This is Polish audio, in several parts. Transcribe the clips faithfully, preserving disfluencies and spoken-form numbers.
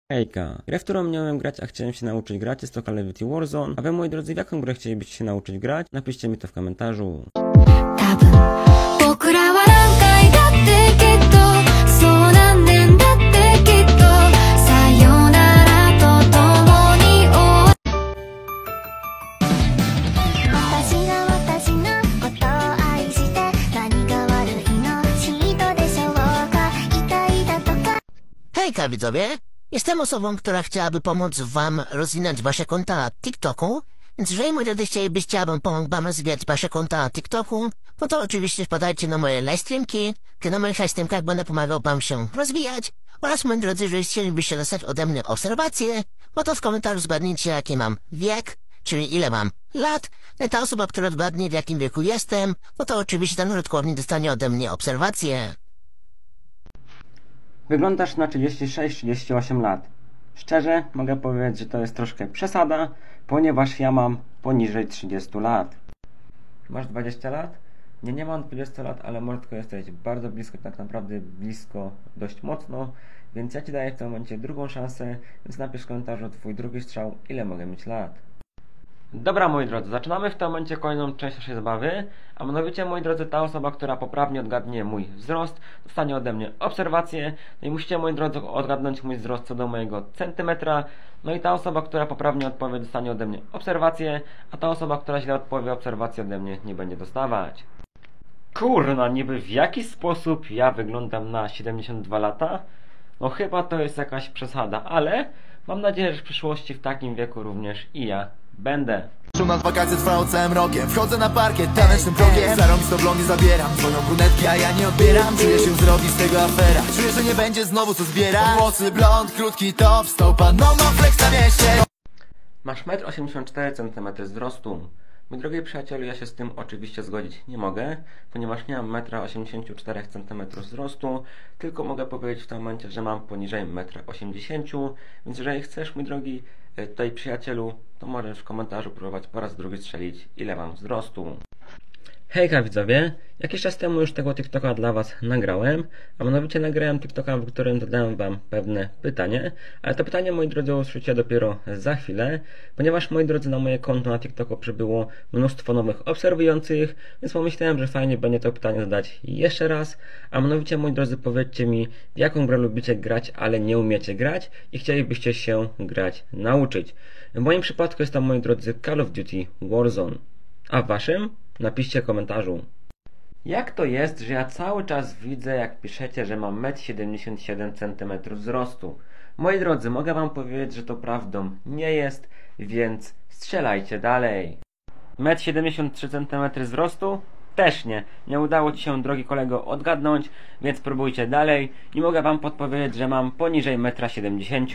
Hejka, grę, w którą miałem grać, a chciałem się nauczyć grać, jest to Call of Duty Warzone. A wy, moi drodzy, w jaką grę chcielibyście się nauczyć grać? Napiszcie mi to w komentarzu. Hejka widzowie, jestem osobą, która chciałaby pomóc wam rozwinąć wasze konta na TikToku, więc jeżeli moi drodzy chcielibyście, abym pomógł wam rozwijać wasze konta na TikToku, no to oczywiście wpadajcie na moje livestreamki, kiedy na moich livestreamkach będę pomagał wam się rozwijać, oraz moi drodzy, jeżeli chcielibyście dostać ode mnie obserwacje, no to w komentarzu zgadnijcie jaki mam wiek, czyli ile mam lat, no i ta osoba, która zgadnie w jakim wieku jestem, no to oczywiście ten użytkownik dostanie ode mnie obserwacje. Wyglądasz na trzydzieści sześć trzydzieści osiem lat. Szczerze, mogę powiedzieć, że to jest troszkę przesada, ponieważ ja mam poniżej trzydziestu lat. Masz dwadzieścia lat? Nie, nie mam dwudziestu lat, ale może tylko jesteś bardzo blisko, tak naprawdę blisko dość mocno, więc ja Ci daję w tym momencie drugą szansę, więc napisz w komentarzu twój drugi strzał, ile mogę mieć lat. Dobra, moi drodzy, zaczynamy w tym momencie kolejną część naszej zabawy, a mianowicie, moi drodzy, ta osoba, która poprawnie odgadnie mój wzrost, dostanie ode mnie obserwację, no i musicie, moi drodzy, odgadnąć mój wzrost co do mojego centymetra, no i ta osoba, która poprawnie odpowie, dostanie ode mnie obserwację, a ta osoba, która źle odpowie, obserwację ode mnie nie będzie dostawać. Kurna, niby w jaki sposób ja wyglądam na siedemdziesiąt dwa lata? No chyba to jest jakaś przesada, ale mam nadzieję, że w przyszłości w takim wieku również i ja będę. Nas wakacje trwają całym rokiem. Wchodzę na parkiet tanecznym krokiem. Zarąbistą blondy zabieram, dzwonią brunetki, a ja nie odbieram. Czuję się zrobi z tego afera. Czuję, że nie będzie znowu co zbierać. Włosy blond, krótki top, stopa, no no flex na mieście. Masz metr osiemdziesiąt cztery centymetry wzrostu. Mój drogi przyjacielu, ja się z tym oczywiście zgodzić nie mogę, ponieważ nie mam metra osiemdziesiąt cztery centymetry wzrostu, tylko mogę powiedzieć w tym momencie, że mam poniżej metra osiemdziesiąt, więc jeżeli chcesz, mój drogi tutaj przyjacielu, to możesz w komentarzu próbować po raz drugi strzelić, ile mam wzrostu. Hejka widzowie, jakiś czas temu już tego TikToka dla was nagrałem, a mianowicie nagrałem TikToka, w którym zadałem wam pewne pytanie, ale to pytanie, moi drodzy, usłyszycie dopiero za chwilę, ponieważ, moi drodzy, na moje konto na TikToku przybyło mnóstwo nowych obserwujących, więc pomyślałem, że fajnie będzie to pytanie zadać jeszcze raz, a mianowicie, moi drodzy, powiedzcie mi, w jaką grę lubicie grać, ale nie umiecie grać i chcielibyście się grać nauczyć. W moim przypadku jest to, moi drodzy, Call of Duty Warzone, a w waszym? Napiszcie w komentarzu. Jak to jest, że ja cały czas widzę, jak piszecie, że mam metr siedemdziesiąt siedem centymetrów wzrostu? Moi drodzy, mogę wam powiedzieć, że to prawdą nie jest, więc strzelajcie dalej. metr siedemdziesiąt trzy centymetry wzrostu? Też nie. Nie udało ci się, drogi kolego, odgadnąć, więc próbujcie dalej i mogę wam podpowiedzieć, że mam poniżej metra siedemdziesiąt.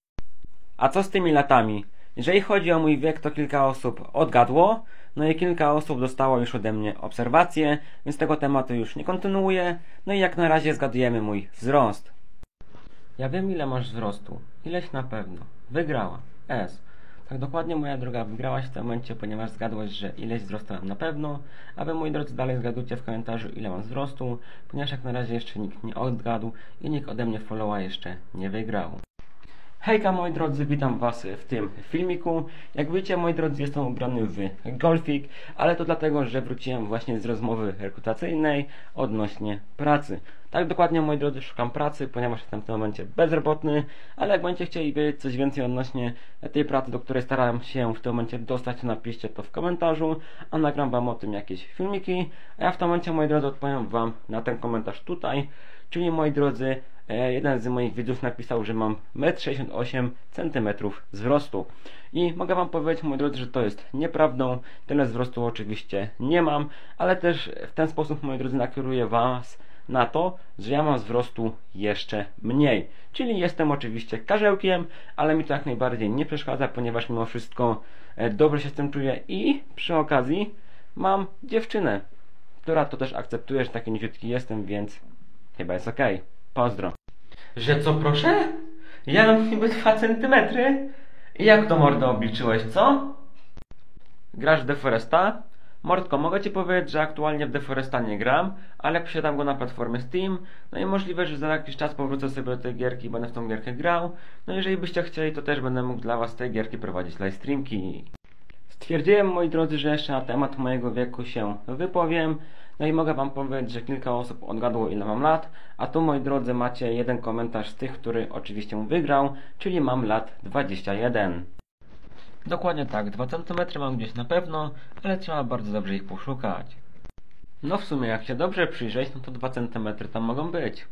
A co z tymi latami? Jeżeli chodzi o mój wiek, to kilka osób odgadło, no i kilka osób dostało już ode mnie obserwacje, więc tego tematu już nie kontynuuję, no i jak na razie zgadujemy mój wzrost. Ja wiem, ile masz wzrostu, ileś na pewno. Wygrała. S. Tak dokładnie, moja droga, wygrałaś w tym momencie, ponieważ zgadłaś, że ileś wzrostu mam na pewno, a wy, moi drodzy, dalej zgadujcie w komentarzu, ile mam wzrostu, ponieważ jak na razie jeszcze nikt nie odgadł i nikt ode mnie followa jeszcze nie wygrał. Hejka, moi drodzy, witam was w tym filmiku. Jak widzicie, moi drodzy, jestem ubrany w golfik, ale to dlatego, że wróciłem właśnie z rozmowy rekrutacyjnej odnośnie pracy. Tak dokładnie, moi drodzy, szukam pracy, ponieważ jestem w tym momencie bezrobotny, ale jak będziecie chcieli wiedzieć coś więcej odnośnie tej pracy, do której staram się w tym momencie dostać, to napiszcie to w komentarzu, a nagram wam o tym jakieś filmiki, a ja w tym momencie, moi drodzy, odpowiem wam na ten komentarz tutaj, czyli, moi drodzy, jeden z moich widzów napisał, że mam metr sześćdziesiąt osiem centymetrów wzrostu. I mogę wam powiedzieć, moi drodzy, że to jest nieprawdą. Tyle wzrostu oczywiście nie mam, ale też w ten sposób, moi drodzy, nakieruję was na to, że ja mam wzrostu jeszcze mniej. Czyli jestem oczywiście karzełkiem, ale mi to jak najbardziej nie przeszkadza, ponieważ mimo wszystko dobrze się z tym czuję i przy okazji mam dziewczynę, która to też akceptuje, że taki niziutki jestem, więc chyba jest okej. Okay. Pozdro. Że co, proszę? Ja mam niby dwa centymetry? Jak to, mordo, obliczyłeś, co? Grasz w The Foresta? Mordko, mogę Ci powiedzieć, że aktualnie w Deforesta nie gram, ale posiadam go na platformie Steam. No i możliwe, że za jakiś czas powrócę sobie do tej gierki i będę w tą gierkę grał. No jeżeli byście chcieli, to też będę mógł dla Was z tej gierki prowadzić live streamki. Stwierdziłem, moi drodzy, że jeszcze na temat mojego wieku się wypowiem. No i mogę Wam powiedzieć, że kilka osób odgadło, ile mam lat. A tu, moi drodzy, macie jeden komentarz z tych, który oczywiście wygrał, czyli mam lat dwadzieścia jeden. Dokładnie tak, dwa centymetry mam gdzieś na pewno, ale trzeba bardzo dobrze ich poszukać. No w sumie, jak się dobrze przyjrzeć, no to dwa centymetry tam mogą być.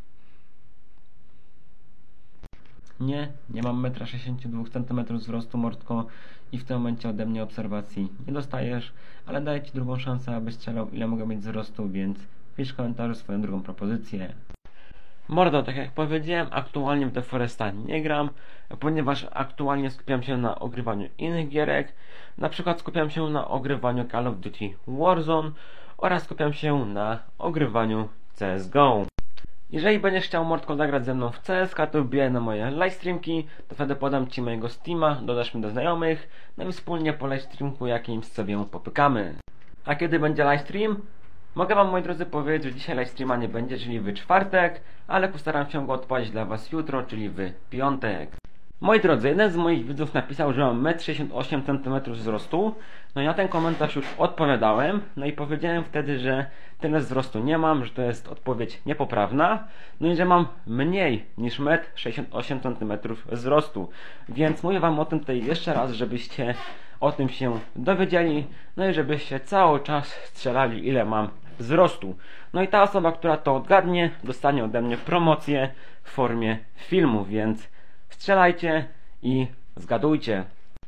Nie, nie mam jeden metr sześćdziesiąt dwa centymetry wzrostu, Mordko, i w tym momencie ode mnie obserwacji nie dostajesz, ale daję Ci drugą szansę, abyś strzelał, ile mogę mieć wzrostu, więc pisz w komentarzu swoją drugą propozycję. Mordo, tak jak powiedziałem, aktualnie w Deforesta nie gram, ponieważ aktualnie skupiam się na ogrywaniu innych gierek. Na przykład skupiam się na ogrywaniu Call of Duty Warzone oraz skupiam się na ogrywaniu C S G O. Jeżeli będziesz chciał, Mordko, zagrać ze mną w C S K, to wbijaj na moje livestreamki, to wtedy podam Ci mojego Steama, dodasz mnie do znajomych, no i wspólnie po livestreamku jakimś sobie popykamy. A kiedy będzie livestream? Mogę Wam, moi drodzy, powiedzieć, że dzisiaj livestreama nie będzie, czyli w czwartek, ale postaram się go odpalić dla Was jutro, czyli w piątek. Moi drodzy, jeden z moich widzów napisał, że mam jeden metr sześćdziesiąt osiem centymetrów wzrostu. No i na ten komentarz już odpowiadałem. No i powiedziałem wtedy, że tyle wzrostu nie mam, że to jest odpowiedź niepoprawna. No i że mam mniej niż jeden metr sześćdziesiąt osiem centymetrów wzrostu. Więc mówię Wam o tym tutaj jeszcze raz, żebyście o tym się dowiedzieli. No i żebyście cały czas strzelali, ile mam wzrostu. No i ta osoba, która to odgadnie, dostanie ode mnie promocję w formie filmu, więc strzelajcie i zgadujcie.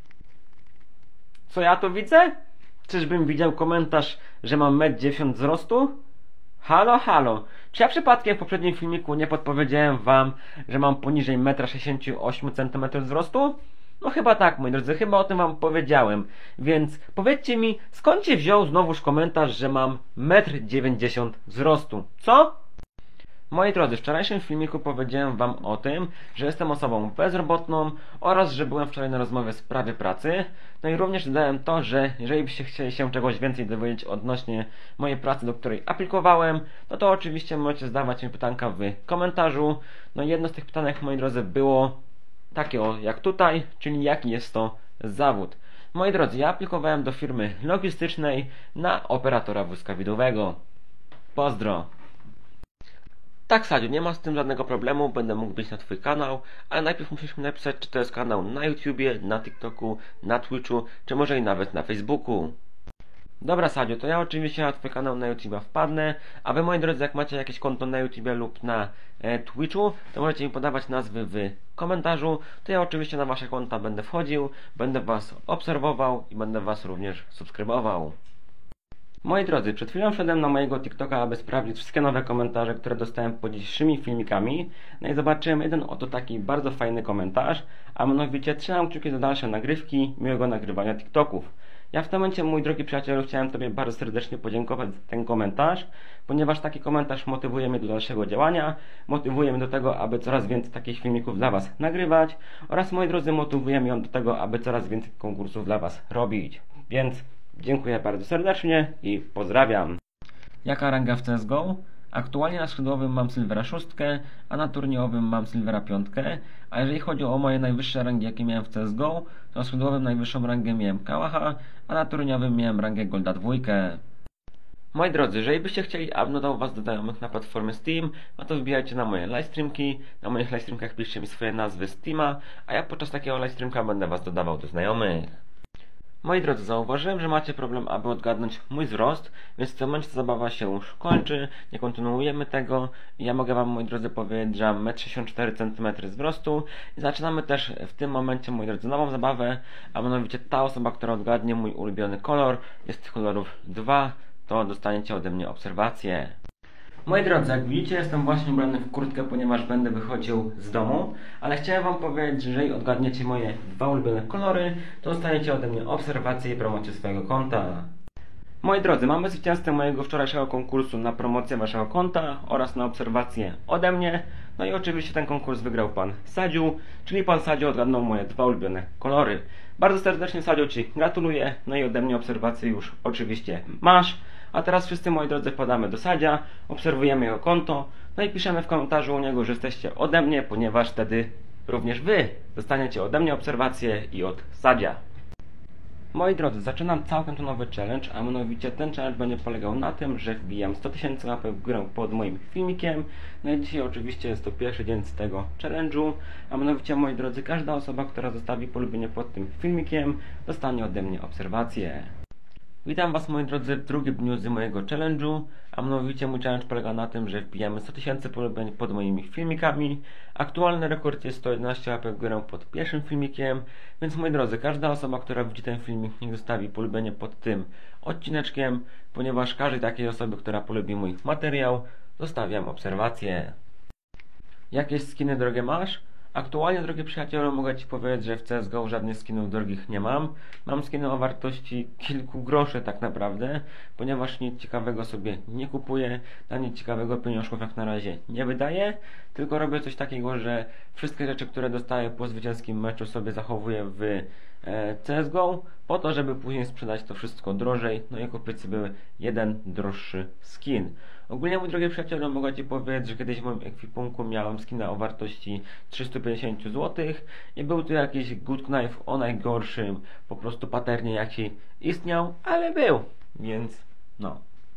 Co ja tu widzę? Czyżbym widział komentarz, że mam jeden metr dziewięćdziesiąt wzrostu? Halo, halo. Czy ja przypadkiem w poprzednim filmiku nie podpowiedziałem Wam, że mam poniżej jeden metr sześćdziesiąt osiem centymetrów wzrostu? No chyba tak, moi drodzy, chyba o tym Wam powiedziałem. Więc powiedzcie mi, skąd się wziął znowuż komentarz, że mam jeden metr dziewięćdziesiąt wzrostu? Co? Moi drodzy, w wczorajszym filmiku powiedziałem Wam o tym, że jestem osobą bezrobotną oraz że byłem wczoraj na rozmowie w sprawie pracy. No i również dodałem to, że jeżeli byście chcieli się czegoś więcej dowiedzieć odnośnie mojej pracy, do której aplikowałem, no to oczywiście możecie zadawać mi pytanka w komentarzu. No i jedno z tych pytanek, moi drodzy, było takie o, jak tutaj, czyli jaki jest to zawód. Moi drodzy, ja aplikowałem do firmy logistycznej na operatora wózka widowego. Pozdro! Tak, Sadziu, nie ma z tym żadnego problemu, będę mógł być na Twój kanał, ale najpierw musisz mi napisać, czy to jest kanał na YouTubie, na TikToku, na Twitchu, czy może i nawet na Facebooku. Dobra, Sadziu, to ja oczywiście na Twój kanał na YouTubie wpadnę, a Wy, moi drodzy, jak macie jakieś konto na YouTubie lub na e, Twitchu, to możecie mi podawać nazwy w komentarzu, to ja oczywiście na Wasze konta będę wchodził, będę Was obserwował i będę Was również subskrybował. Moi drodzy, przed chwilą wszedłem na mojego TikToka, aby sprawdzić wszystkie nowe komentarze, które dostałem pod dzisiejszymi filmikami. No i zobaczyłem jeden oto taki bardzo fajny komentarz, a mianowicie trzymam kciuki za dalsze nagrywki, miłego nagrywania TikToków. Ja w tym momencie, mój drogi przyjacielu, chciałem Tobie bardzo serdecznie podziękować za ten komentarz, ponieważ taki komentarz motywuje mnie do dalszego działania, motywuje mnie do tego, aby coraz więcej takich filmików dla Was nagrywać oraz, moi drodzy, motywuje mnie do tego, aby coraz więcej konkursów dla Was robić. Więc dziękuję bardzo serdecznie i pozdrawiam. Jaka ranga w C S G O? Aktualnie na skrzydłowym mam Silvera sześć, a na turniejowym mam Silvera pięć. A jeżeli chodzi o moje najwyższe rangi, jakie miałem w C S G O, to na skrzydłowym najwyższą rangę miałem Kałacha, a na turniejowym miałem rangę Golda dwa. Moi drodzy, jeżeli byście chcieli, abym dodał Was do znajomych na platformie Steam, no to wbijajcie na moje livestreamki. Na moich livestreamkach piszcie mi swoje nazwy Steama, a ja podczas takiego livestreamka będę Was dodawał do znajomych. Moi drodzy, zauważyłem, że macie problem, aby odgadnąć mój wzrost, więc w tym momencie zabawa się już kończy, nie kontynuujemy tego. Ja mogę Wam, moi drodzy, powiedzieć, że mam jeden metr sześćdziesiąt cztery centymetry wzrostu i zaczynamy też w tym momencie, moi drodzy, nową zabawę, a mianowicie ta osoba, która odgadnie mój ulubiony kolor, jest tych kolorów dwa, to dostaniecie ode mnie obserwację. Moi drodzy, jak widzicie, jestem właśnie ubrany w kurtkę, ponieważ będę wychodził z domu, ale chciałem Wam powiedzieć, że jeżeli odgadniecie moje dwa ulubione kolory, to dostaniecie ode mnie obserwację i promocję swojego konta. Moi drodzy, mamy zwycięzcę mojego wczorajszego konkursu na promocję Waszego konta oraz na obserwację ode mnie. No i oczywiście ten konkurs wygrał pan Sadziu, czyli pan Sadziu odgadnął moje dwa ulubione kolory. Bardzo serdecznie, Sadziu, ci gratuluję, no i ode mnie obserwację już oczywiście masz. A teraz wszyscy, moi drodzy, wpadamy do Sadzia, obserwujemy jego konto, no i piszemy w komentarzu u niego, że jesteście ode mnie, ponieważ wtedy również wy dostaniecie ode mnie obserwację i od Sadzia. Moi drodzy, zaczynam całkiem to nowy challenge, a mianowicie ten challenge będzie polegał na tym, że wbijam sto tysięcy łapek w górę pod moim filmikiem. No i dzisiaj oczywiście jest to pierwszy dzień z tego challenge'u, a mianowicie, moi drodzy, każda osoba, która zostawi polubienie pod tym filmikiem, dostanie ode mnie obserwację. Witam was, moi drodzy, w drugim dniu z mojego challenge'u, a mianowicie mój challenge polega na tym, że wbijamy sto tysięcy polubień pod moimi filmikami. Aktualny rekord jest sto jedenaście łapek w górę pod pierwszym filmikiem, więc, moi drodzy, każda osoba, która widzi ten filmik, niech zostawi polubienie pod tym odcineczkiem, ponieważ każdej takiej osoby, która polubi mój materiał, zostawiam obserwację. Jakieś skiny drogie masz? Aktualnie, drogi przyjacielu, mogę ci powiedzieć, że w C S G O żadnych skinów drogich nie mam. Mam skiny o wartości kilku groszy tak naprawdę, ponieważ nic ciekawego sobie nie kupuję, na nic ciekawego pieniążków jak na razie nie wydaję, tylko robię coś takiego, że wszystkie rzeczy, które dostaję po zwycięskim meczu, sobie zachowuję w C S G O, po to, żeby później sprzedać to wszystko drożej, no i kupić sobie jeden droższy skin. Ogólnie, mój drogi przyjacielu, mogę ci powiedzieć, że kiedyś w moim ekwipunku miałem skina o wartości trzysta pięćdziesiąt złotych i był to jakiś Good Knife o najgorszym po prostu paternie, jaki istniał, ale był, więc no.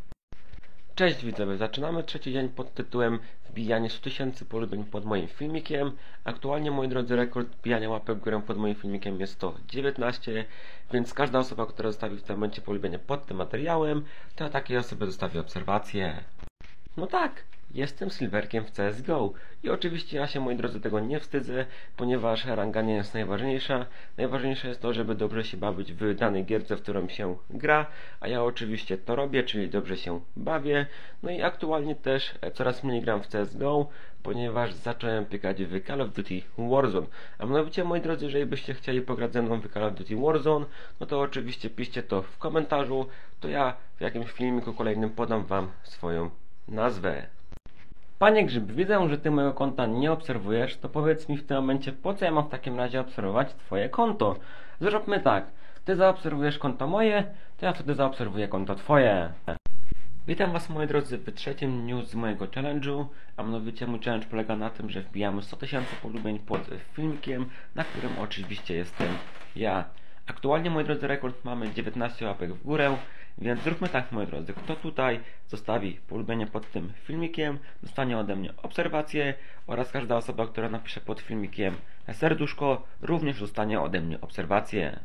Cześć widzowie, zaczynamy trzeci dzień pod tytułem wbijanie stu tysięcy polubień pod moim filmikiem. Aktualnie, moi drodzy, rekord wbijania łapek w górę pod moim filmikiem jest sto dziewiętnaście, więc każda osoba, która zostawi w tym momencie polubienie pod tym materiałem, to takiej osobie zostawi obserwację. No tak, jestem silverkiem w C S G O i oczywiście ja się, moi drodzy, tego nie wstydzę, ponieważ ranga nie jest najważniejsza. Najważniejsze jest to, żeby dobrze się bawić w danej gierce, w którą się gra, a ja oczywiście to robię, czyli dobrze się bawię. No i aktualnie też coraz mniej gram w C S G O, ponieważ zacząłem pykać w Call of Duty Warzone. A mianowicie, moi drodzy, jeżeli byście chcieli pograć ze mną w Call of Duty Warzone, no to oczywiście piszcie to w komentarzu, to ja w jakimś filmiku kolejnym podam wam swoją nazwę. Panie Grzyb, widzę, że ty mojego konta nie obserwujesz, to powiedz mi w tym momencie, po co ja mam w takim razie obserwować twoje konto? Zróbmy tak, ty zaobserwujesz konto moje, to ja wtedy zaobserwuję konto twoje. Witam was, moi drodzy, w trzecim dniu z mojego challenge'u, a mianowicie mój challenge polega na tym, że wbijamy sto tysięcy polubień pod filmikiem, na którym oczywiście jestem ja. Aktualnie, moi drodzy, rekord mamy dziewiętnaście łapek w górę, więc zróbmy tak, moi drodzy, kto tutaj zostawi polubienie pod tym filmikiem, dostanie ode mnie obserwację oraz każda osoba, która napisze pod filmikiem serduszko, również dostanie ode mnie obserwację.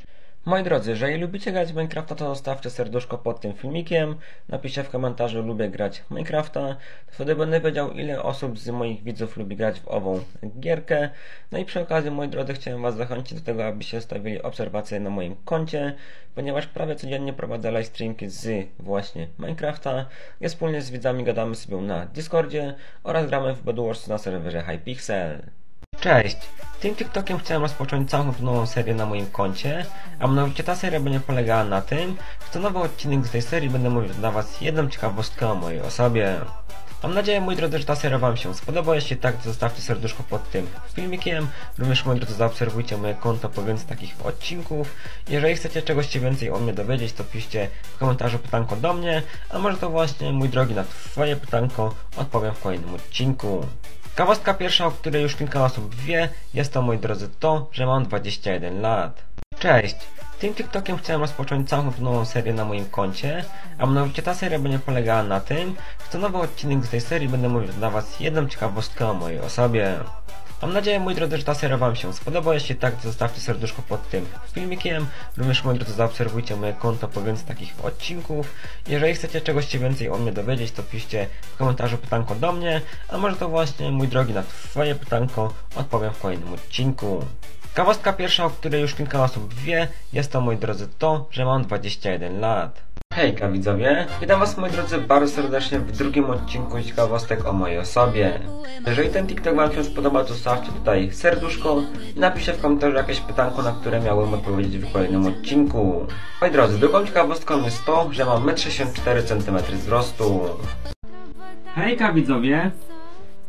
Moi drodzy, jeżeli lubicie grać w Minecrafta, to zostawcie serduszko pod tym filmikiem, napiszcie w komentarzu lubię grać w Minecrafta, to wtedy będę wiedział, ile osób z moich widzów lubi grać w ową gierkę. No i przy okazji, moi drodzy, chciałem was zachęcić do tego, abyście zostawili obserwację na moim koncie, ponieważ prawie codziennie prowadzę live streamki z właśnie Minecrafta, gdzie wspólnie z widzami gadamy sobie na Discordzie oraz gramy w Bed Wars na serwerze Hypixel. Cześć! Tym TikTokiem chciałem rozpocząć całą nową serię na moim koncie, a mianowicie ta seria będzie polegała na tym, że co nowy odcinek z tej serii będę mówił dla was jedną ciekawostkę o mojej osobie. Mam nadzieję, moi drodzy, że ta seria wam się spodoba. Jeśli tak, to zostawcie serduszko pod tym filmikiem. Również, moi drodzy, zaobserwujcie moje konto po więcej takich odcinków. Jeżeli chcecie czegoś się więcej o mnie dowiedzieć, to piszcie w komentarzu pytanko do mnie, a może to właśnie, mój drogi, na twoje pytanko odpowiem w kolejnym odcinku. Ciekawostka pierwsza, o której już kilka osób wie, jest to, moi drodzy, to, że mam dwadzieścia jeden lat. Cześć! Tym TikTokiem chciałem rozpocząć całą nową serię na moim koncie, a mianowicie ta seria będzie polegała na tym, że co nowy odcinek z tej serii będę mówił dla was jedną ciekawostkę o mojej osobie. Mam nadzieję, moi drodzy, że ta seria wam się spodoba. Jeśli tak, to zostawcie serduszko pod tym filmikiem. Również, moi drodzy, zaobserwujcie moje konto po więcej takich odcinków. Jeżeli chcecie czegoś się więcej o mnie dowiedzieć, to piszcie w komentarzu pytanko do mnie, a może to właśnie, mój drogi, na twoje pytanko odpowiem w kolejnym odcinku. Ciekawostka pierwsza, o której już kilka osób wie, jest to, moi drodzy, to, że mam dwadzieścia jeden lat. Hejka widzowie, witam was, moi drodzy, bardzo serdecznie w drugim odcinku ciekawostek o mojej osobie. Jeżeli ten TikTok wam się spodoba, to zostawcie tutaj serduszko i napiszcie w komentarzu jakieś pytanko, na które miałem odpowiedzieć w kolejnym odcinku. Moi drodzy, drugą ciekawostką jest to, że mam metr sześćdziesiąt cztery centymetry wzrostu. Hejka widzowie,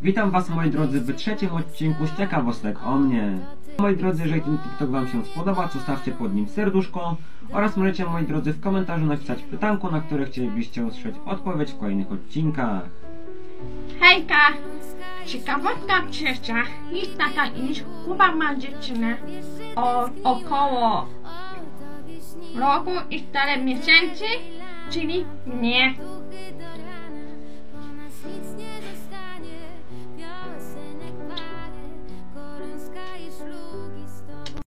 Witam was, moi drodzy, w trzecim odcinku z ciekawostek o mnie. Moi drodzy, jeżeli ten TikTok wam się spodoba, to stawcie pod nim serduszko oraz możecie, moi drodzy, w komentarzu napisać pytanko, na które chcielibyście usłyszeć odpowiedź w kolejnych odcinkach. Hejka! Ciekawostka trzecia. Jest taka, iż Kuba ma dziewczynę o około roku i czterech miesięcy, czyli mnie.